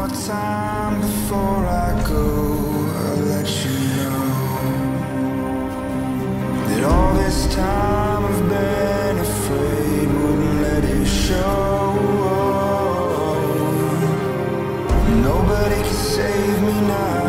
more time before I go. I'll let you know that all this time I've been afraid, wouldn't let it show. Nobody can save me now.